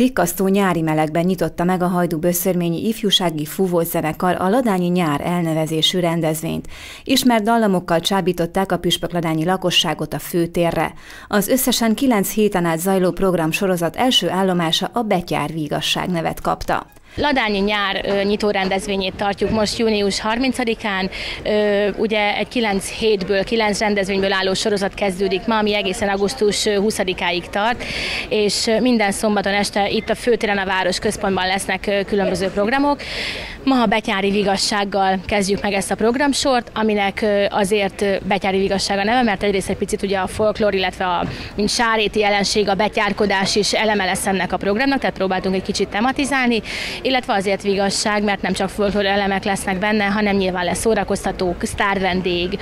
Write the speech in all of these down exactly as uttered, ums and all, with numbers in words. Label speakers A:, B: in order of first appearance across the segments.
A: Tikkasztó nyári melegben nyitotta meg a Hajdú-Böszörményi Ifjúsági Fúvós Zenekar a Ladányi Nyár elnevezésű rendezvényt. Ismert dallamokkal csábították a püspökladányi lakosságot a főtérre. Az összesen kilenc héten át zajló programsorozat első állomása a Betyár Vigasság nevet kapta.
B: Ladányi Nyár ö, nyitó rendezvényét tartjuk most június harmincadikán. Ö, ugye egy kilenc hétből, kilenc rendezvényből álló sorozat kezdődik ma, ami egészen augusztus huszadikáig tart, és minden szombaton este itt a főtéren, a városközpontban lesznek ö, különböző programok. Ma a Betyári Vigassággal kezdjük meg ezt a programsort, aminek ö, azért Betyári Vigasság a neve, mert egyrészt egy picit ugye a folklór, illetve a mint sáréti jelenség, a betyárkodás is eleme lesz ennek a programnak, tehát próbáltunk egy kicsit tematizálni, illetve azért vigasság, mert nem csak folklór elemek lesznek benne, hanem nyilván lesz szórakoztatók, sztárvendég,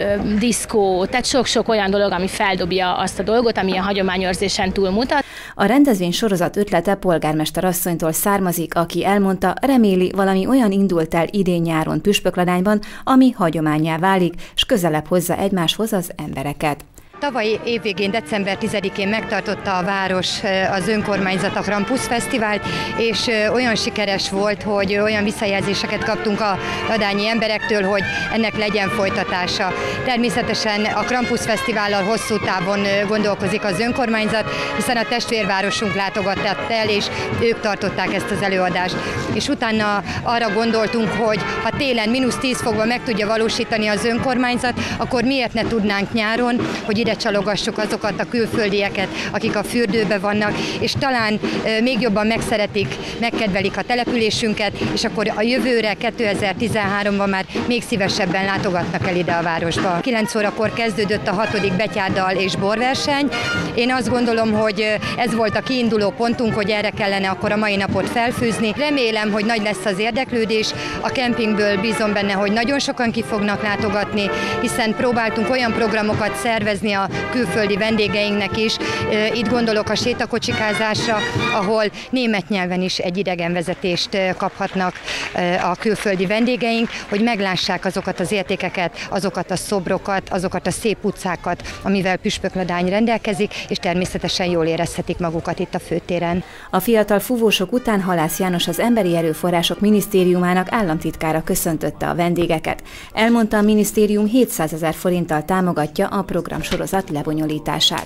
B: diszkó, tehát sok-sok olyan dolog, ami feldobja azt a dolgot, ami a hagyományőrzésen túlmutat.
A: A rendezvény sorozat ötlete polgármester asszonytól származik, aki elmondta, reméli, valami olyan indult el idén-nyáron Püspökladányban, ami hagyománnyá válik, s közelebb hozza egymáshoz az embereket.
C: Tavalyi évvégén, december tizedikén megtartotta a város, az önkormányzat a Krampus Fesztivált, és olyan sikeres volt, hogy olyan visszajelzéseket kaptunk a ladányi emberektől, hogy ennek legyen folytatása. Természetesen a Krampus Fesztivállal hosszú távon gondolkozik az önkormányzat, hiszen a testvérvárosunk látogatott el, és ők tartották ezt az előadást. És utána arra gondoltunk, hogy ha télen mínusz tíz fokban meg tudja valósítani az önkormányzat, akkor miért ne tudnánk nyáron, hogy ide csalogassuk azokat a külföldieket, akik a fürdőben vannak, és talán e, még jobban megszeretik, megkedvelik a településünket, és akkor a jövőre, kétezer-tizenháromban már még szívesebben látogatnak el ide a városba. kilenc órakor kezdődött a hatodik betyárdal és borverseny. Én azt gondolom, hogy ez volt a kiinduló pontunk, hogy erre kellene akkor a mai napot felfűzni. Remélem, hogy nagy lesz az érdeklődés. A kempingből bízom benne, hogy nagyon sokan ki fognak látogatni, hiszen próbáltunk olyan programokat szervezni a külföldi vendégeinknek is. Itt gondolok a sétakocsikázásra, ahol német nyelven is egy idegenvezetést kaphatnak a külföldi vendégeink, hogy meglássák azokat az értékeket, azokat a szobrokat, azokat a szép utcákat, amivel Püspökladány rendelkezik, és természetesen jól érezhetik magukat itt a főtéren.
A: A fiatal fúvósok után Halász János, az Emberi Erőforrások Minisztériumának államtitkára köszöntötte a vendégeket. Elmondta, a minisztérium hétszázezer forinttal támogatja a programsorozat lebonyolítását.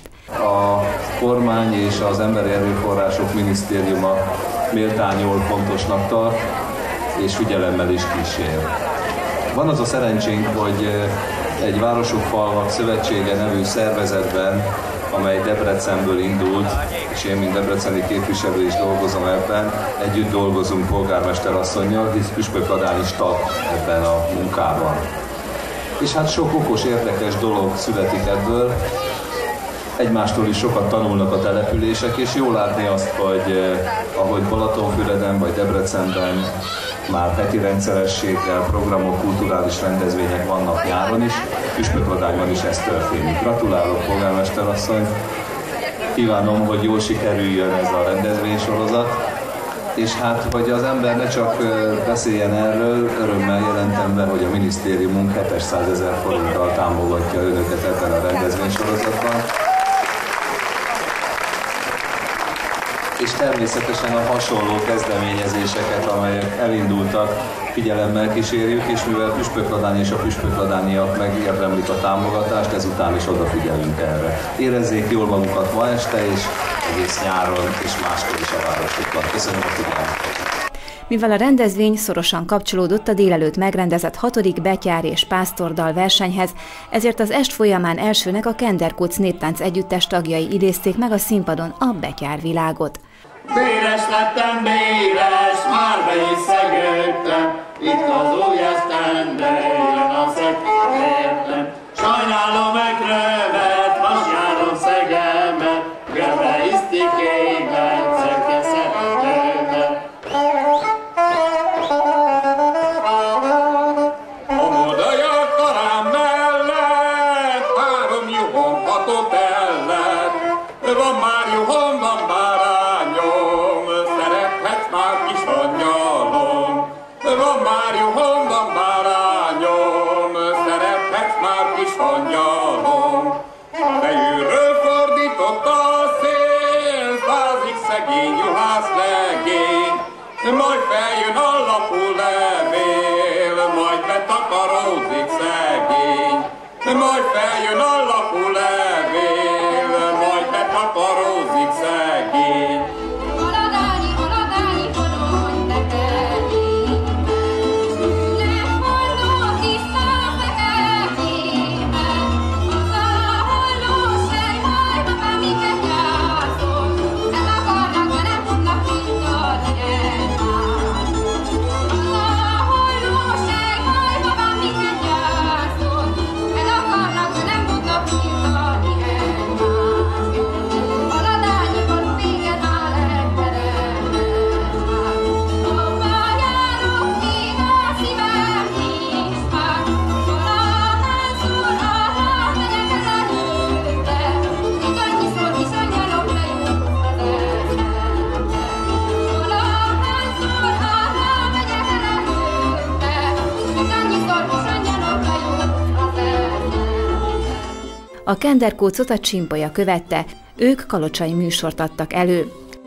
D: A kormány és az Emberi Erőforrások Minisztériuma méltányol fontosnak tart, és figyelemmel is kísér. Van az a szerencsénk, hogy egy Városok Falvak Szövetsége nevű szervezetben, amely Debrecenből indult, és én, mint debreceni képviselő is dolgozom ebben, együtt dolgozunk polgármester asszonnyal, hisz Püspökladány is tag ebben a munkában. És hát sok okos, érdekes dolog születik ebből. Egymástól is sokat tanulnak a települések, és jó látni azt, hogy eh, ahogy Balatonfüreden vagy Debrecenben már heti rendszerességgel programok, kulturális rendezvények vannak nyáron is, Püspökladányban is ez történik. Gratulálok, polgármester asszony! Kívánom, hogy jól sikerüljön ez a rendezvénysorozat, és hát, hogy az ember ne csak beszéljen erről, örömmel jelentem be, hogy a minisztériumunk hétszázezer forinttal támogatja önöket ebben a rendezvénysorozatban. És természetesen a hasonló kezdeményezéseket, amelyek elindultak, figyelemmel kísérjük, és mivel Püspökladány és a püspökladányiak megérdemlik a támogatást, ezután is odafigyelünk erre. Érezzék jól magukat ma este, és egész nyáron, és máskor is a városokban. Köszönöm a figyelmet!
A: Mivel a rendezvény szorosan kapcsolódott a délelőtt megrendezett hatodik betyár és pásztordal versenyhez, ezért az est folyamán elsőnek a Kenderkóc néptánc együttes tagjai idézték meg a színpadon a betyárvilágot.
E: Béres lettem, béres, már be is szegődtem, itt az új esztendő jön a szegértem. Sajnálom megrövet, hasjárom szegemet, göbe isztikémet, szöke szeretőmet. A modajak karám mellett, három juhon, hatot ellet, van már juhon, van bárányom, szerethetsz már kis angyalom. Van már juhon, van bárányom, majd feljön a lapulevél, majd betakarózik szegény.
F: Haladálni, haladálni, vonulj tekerni, ünnep halló tiszta feketében, az a halló sejhaj, apám, miket játszol, el akarnak, de nem tudnak fintani egymást. Az a halló sejhaj, apám, miket játszol, el akarnak, de nem tudnak fintani egymást. Haladálni, van téged már legteremes már, abba járok még a szívem is már, valahányszor arra megyek el előtte, még annyiszor viszonyalom lejut az eszembe. Valahányszor arra megyek el előtte, még annyiszor viszonyalom lejut az eszembe.
A: A kenderkócot a Csimpolya követte, ők kalocsai műsort adtak elő.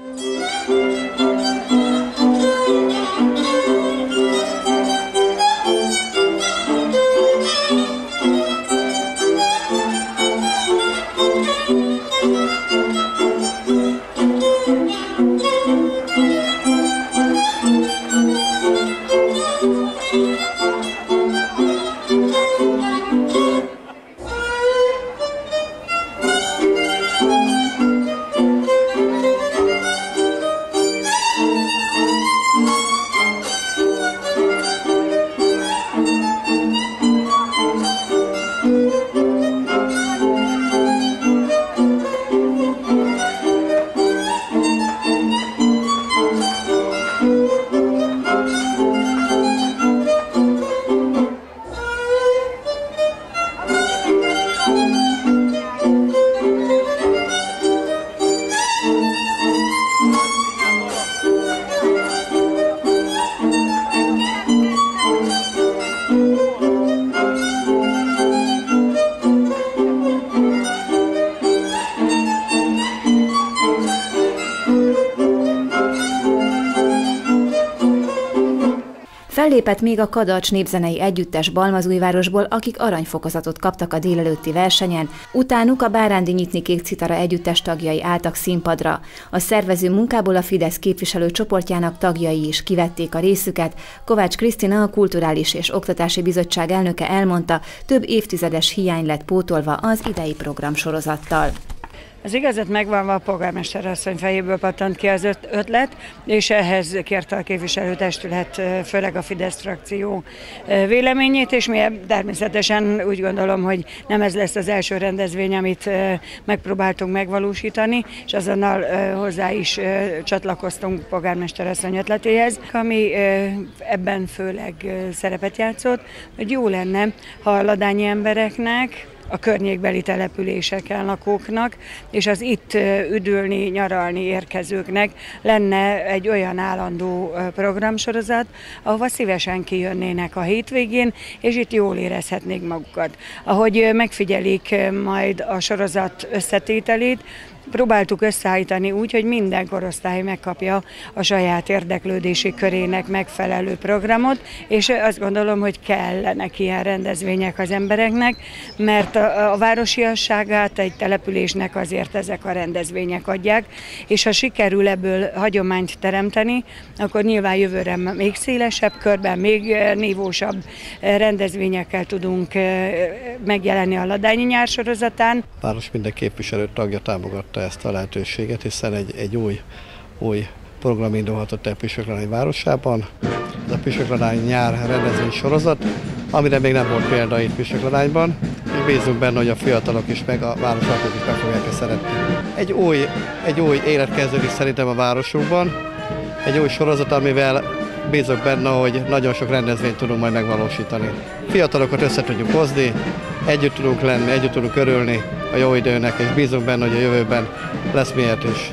A: Fellépett még a Kadacs népzenei együttes Balmazújvárosból, akik aranyfokozatot kaptak a délelőtti versenyen, utánuk a Bárándi Nyitni Kék Citara együttes tagjai álltak színpadra. A szervező munkából a Fidesz képviselő csoportjának tagjai is kivették a részüket. Kovács Krisztina, a Kulturális és Oktatási Bizottság elnöke elmondta, több évtizedes hiány lett pótolva az idei programsorozattal.
G: Az igazat megvanva a polgármester asszony fejéből pattant ki az ötlet, és ehhez kérte a képviselőtestület, főleg a Fidesz frakció véleményét, és mi természetesen úgy gondolom, hogy nem ez lesz az első rendezvény, amit megpróbáltunk megvalósítani, és azonnal hozzá is csatlakoztunk polgármester asszony ötletéhez, ami ebben főleg szerepet játszott, hogy jó lenne, ha a ladányi embereknek, a környékbeli településeken lakóknak, és az itt üdülni, nyaralni érkezőknek lenne egy olyan állandó programsorozat, ahova szívesen kijönnének a hétvégén, és itt jól érezhetnék magukat. Ahogy megfigyelik majd a sorozat összetételét, próbáltuk összeállítani úgy, hogy minden korosztály megkapja a saját érdeklődési körének megfelelő programot, és azt gondolom, hogy kellenek ilyen rendezvények az embereknek, mert a, a városiasságát egy településnek azért ezek a rendezvények adják, és ha sikerül ebből hagyományt teremteni, akkor nyilván jövőre még szélesebb körben, még nívósabb rendezvényekkel tudunk megjelenni a Ladányi nyár sorozatán.
H: A város minden képviselő tagja támogatta ezt a lehetőséget, hiszen egy, egy új, új program indulhatott el Püspökladányi városában. Ez a Püspökladányi nyár rendezvény sorozat, amire még nem volt példa itt Püspökladányban, és bízunk benne, hogy a fiatalok is, meg a városlakók is meg fogják ezt szeretni. Egy új, egy új élet kezdődik szerintem a városunkban, egy új sorozat, amivel bízok benne, hogy nagyon sok rendezvényt tudunk majd megvalósítani. Fiatalokat össze tudjuk hozni, együtt tudunk lenni, együtt tudunk örülni a jó időnek, és bízunk benne, hogy a jövőben lesz miért is.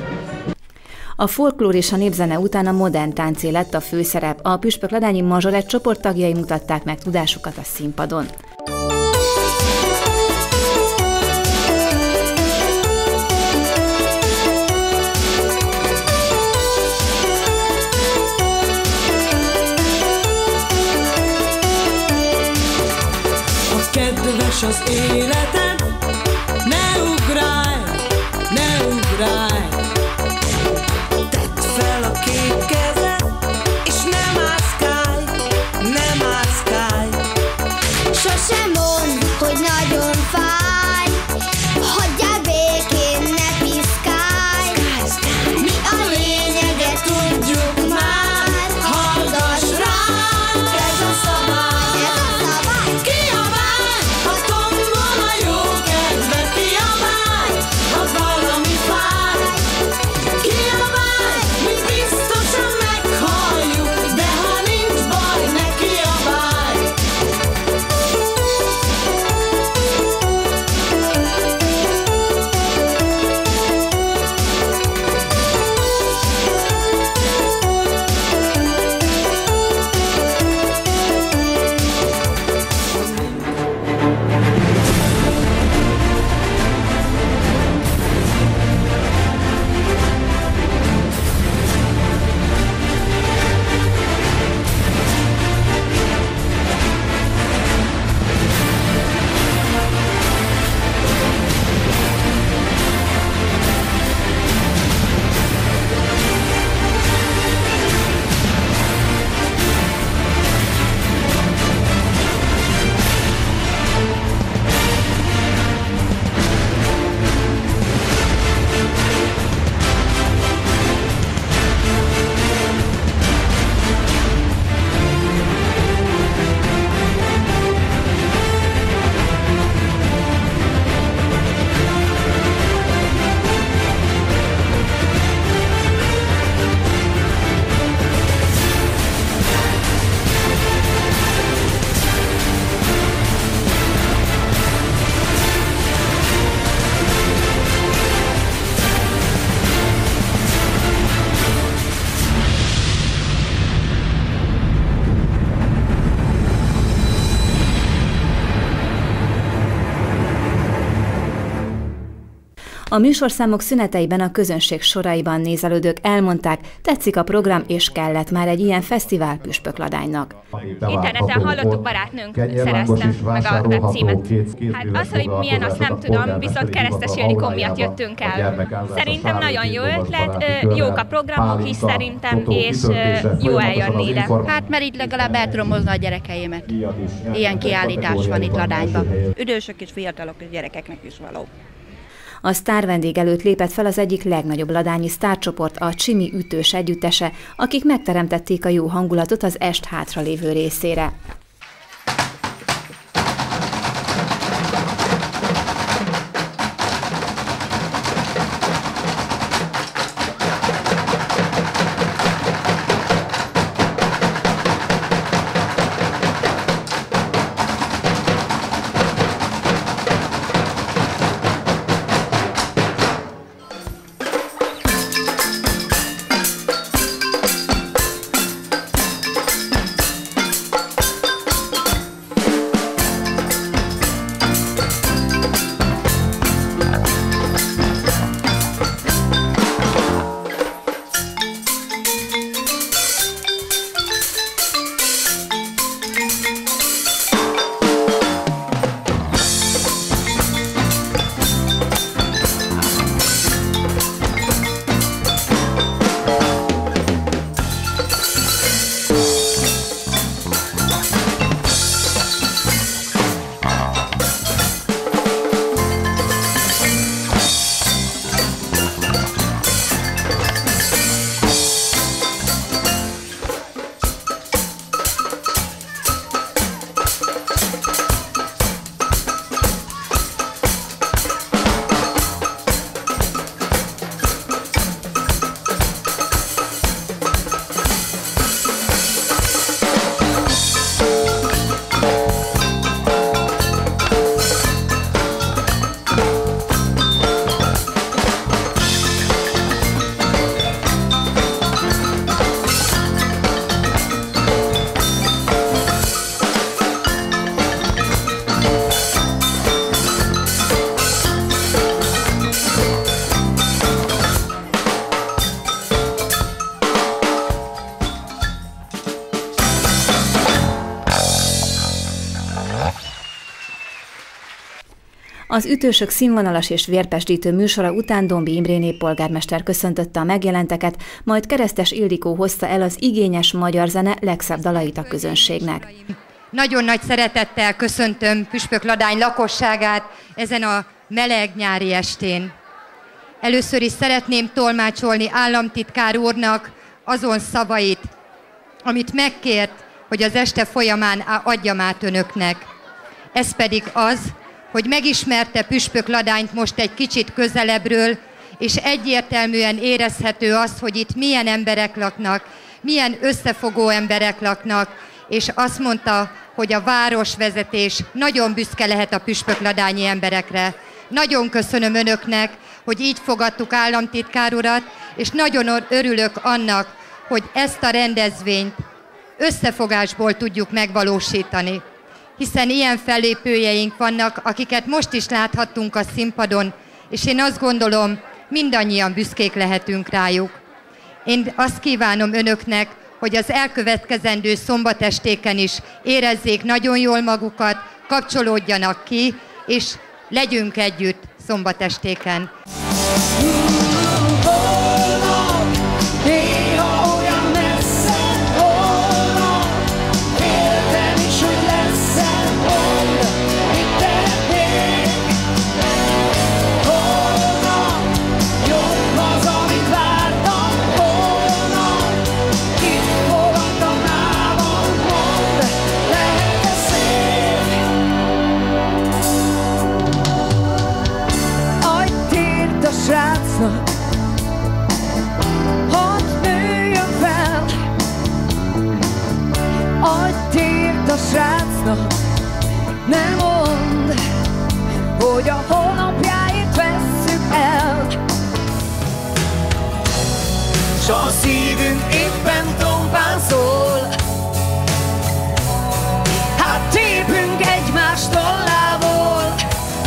A: A folklór és a népzene után a modern táncé lett a főszerep. A Püspökladányi Mazsolett csoport tagjai mutatták meg tudásukat a színpadon.
I: kedves az életed, ne ugrálj, ne ugrálj. Tedd fel a két kezed, és ne mászkálj, ne mászkálj.
J: Sosem mondd, hogy nagyon fáj, hagyjál békén, ne piszkálj. Mi a lényeget tudjuk már, hallgass ránk, ez a szabály. Kiabálj, ha tombol a jó kedved, kiabálj, ha valami fáj. Kiabálj, mi biztosan meghalljuk, de ha nincs baj, ne kiabálj.
A: A műsorszámok szüneteiben a közönség soraiban nézelődők elmondták, tetszik a program és kellett már egy ilyen fesztivál Püspökladánynak.
K: Interneten hallottuk, barátnőnk szerezte meg a webcímet. Hát az, hogy milyen, azt nem tudom, viszont Keresztes Ildikó miatt jöttünk el. Szerintem nagyon jó ötlet, jók a programok is szerintem, és jó eljönni ide.
L: Hát mert itt legalább el tudom hozni a gyerekeimet. Ilyen kiállítás van itt Ladányban.
M: Idősök és fiatalok és gyerekeknek is való.
A: A sztár vendég előtt lépett fel az egyik legnagyobb ladányi sztárcsoport, a Csimi Ütős együttese, akik megteremtették a jó hangulatot az est hátralévő részére. Az Ütősök színvonalas és vérpesdítő műsora után Dombi Imréné polgármester köszöntötte a megjelenteket, majd Keresztes Ildikó hozta el az igényes magyar zene legszebb dalait a közönségnek.
C: Nagyon nagy szeretettel köszöntöm Püspökladány lakosságát ezen a meleg nyári estén. Először is szeretném tolmácsolni államtitkár úrnak azon szavait, amit megkért, hogy az este folyamán adjam át önöknek. Ez pedig az, hogy megismerte Püspökladányt most egy kicsit közelebbről, és egyértelműen érezhető az, hogy itt milyen emberek laknak, milyen összefogó emberek laknak, és azt mondta, hogy a városvezetés nagyon büszke lehet a püspökladányi emberekre. Nagyon köszönöm önöknek, hogy így fogadtuk államtitkár urat, és nagyon örülök annak, hogy ezt a rendezvényt összefogásból tudjuk megvalósítani. Hiszen ilyen fellépőjeink vannak, akiket most is láthattunk a színpadon, és én azt gondolom, mindannyian büszkék lehetünk rájuk. Én azt kívánom önöknek, hogy az elkövetkezendő szombatestéken is érezzék nagyon jól magukat, kapcsolódjanak ki, és legyünk együtt szombatestéken.
I: Srácnak, hadd nőjön fel, adj tért a srácnak, ne mondd, hogy a holnapjáit vesszük el. S a szívünk éppen tompán szól, hát tépünk egymás tollából.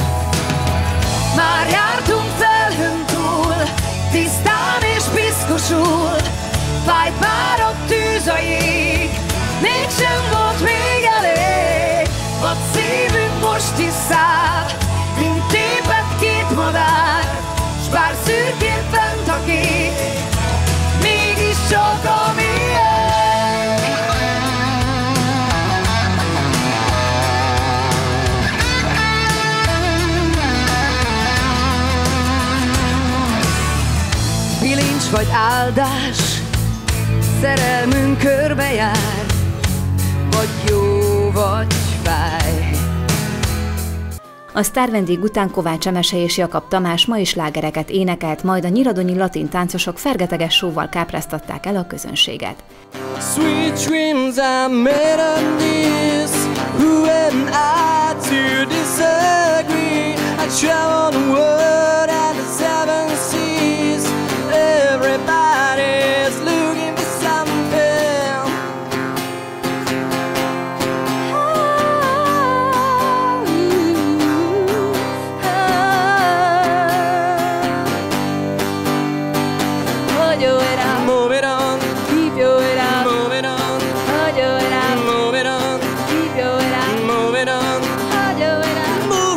I: Már jártunk felhőn túl, tisztán és piszkosul, fájt már a tűz a jég, mégsem volt még elég. A szívünk most is száll, mint tépett két madár, s bár szürkén fent a kép, mégis csak a miénk. Bilincs vagy áldás, szerelmünk körbejár, vagy jó, vagy fáj.
A: A sztárvendég után Kovács Emese és Jakab Tamás ma is slágereket énekelt, majd a nyiradonyi latin táncosok fergeteges show-val kápráztatták el a közönséget.
I: Sweet dreams are made of this, who am I to disagree? I travel the world and the seven seas, everybody's looking for something. Move it on, keep your head up. Move it on, hold your head up. Move it on, keep your head up. Move it on, hold your head up. Move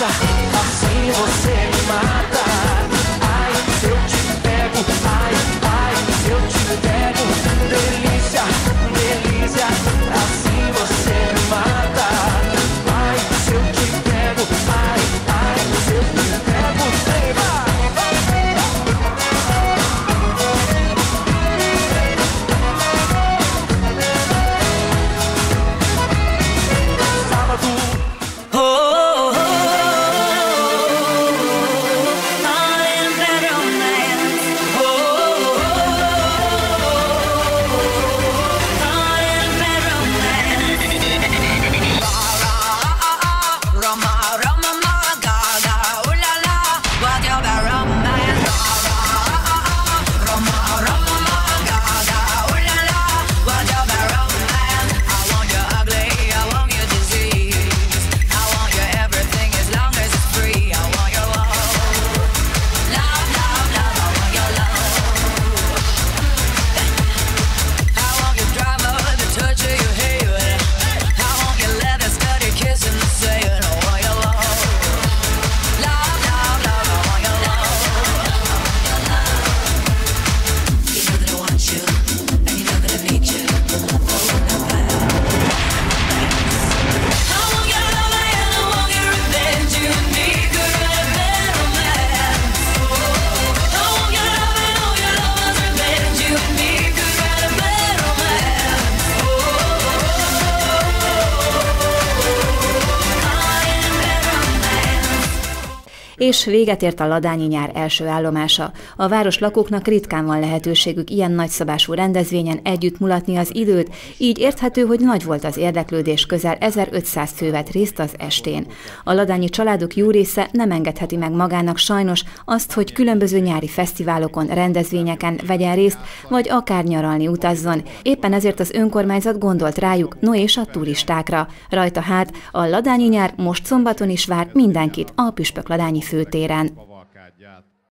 I: delícia, assim você me mata. Ai, se eu te pego, ai, ai, se eu te pego, delícia, delícia, assim você me mata. Ai, se eu te pego, ai, ai, se eu te pego, vai.
A: És véget ért a ladányi nyár első állomása. A város lakóknak ritkán van lehetőségük ilyen nagyszabású rendezvényen együtt mulatni az időt, így érthető, hogy nagy volt az érdeklődés, közel ezerötszáz fő vett részt az estén. A ladányi családok jó része nem engedheti meg magának sajnos azt, hogy különböző nyári fesztiválokon, rendezvényeken vegyen részt, vagy akár nyaralni utazzon. Éppen ezért az önkormányzat gondolt rájuk, no és a turistákra. Rajta hát a ladányi nyár most szombaton is vár mindenkit a püspökladányi főtéren.